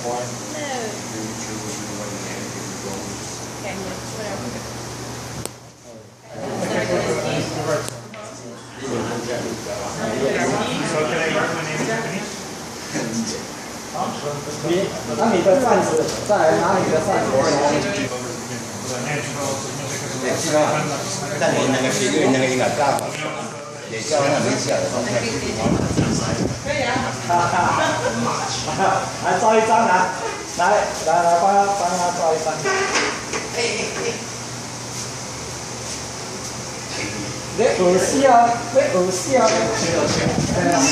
那你的扇子，再来拿你的扇子。 但你那个是因为那个应该大吧，也叫那没下的。 可以啊。来照一张来，来，帮他照一张。你耳屎啊！你耳屎啊！哎呀！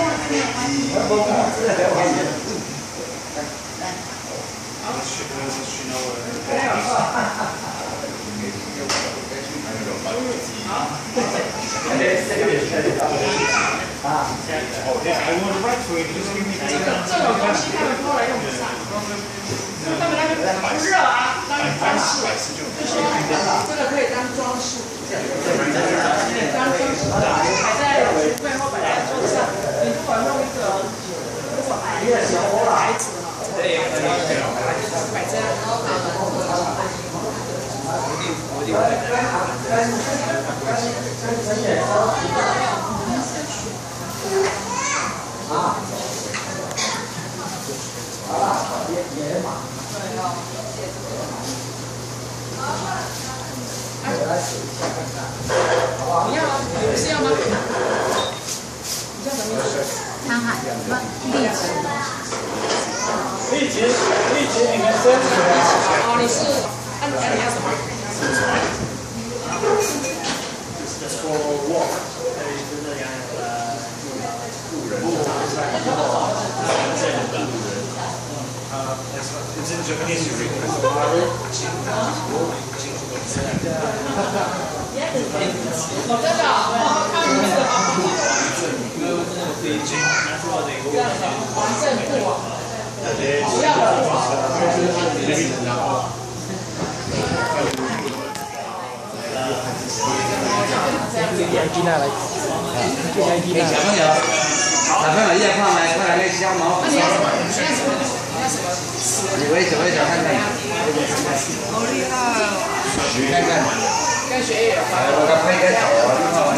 这种东西他们后来用不上，他们那个不热啊，当装饰，就是这个可以当装饰，当装饰摆在背后摆在桌上。你如果弄一个，如果矮一点的牌子哈，摆这样。 啊，好了，野马。我来数一下看看，好不好？ 你要吗？有需要吗？你叫什么名字？ 汤海不立即，你们先。 哦，你是，你要什么 ？Just for walk. It's in Japanese. You read it as water. 哦，真的哦，看名字王正富啊，不要小朋友要看吗？快来那削毛。 那你要什么？你要什么？你要什么？ 你围着看看。 好厉害哦！ 你看看。 跟学业有关。 我给配个头啊！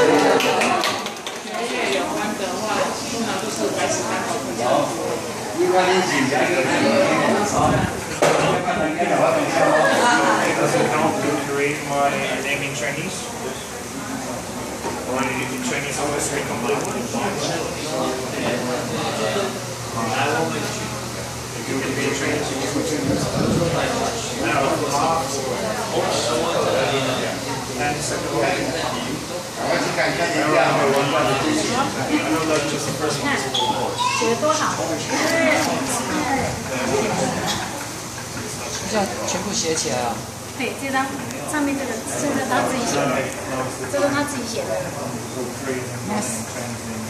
学业有关的话，通常都是白纸单好比较多。 一般你紧张就很容易。 Create my name in Chinese. Or in Chinese, always recombine. You can be Chinese. Now, and second one. I know that's just the first one. 写得多好。 这样全部写起来啊？ 对，这张上面这个他自己写的，这个他自己写的。 Yes.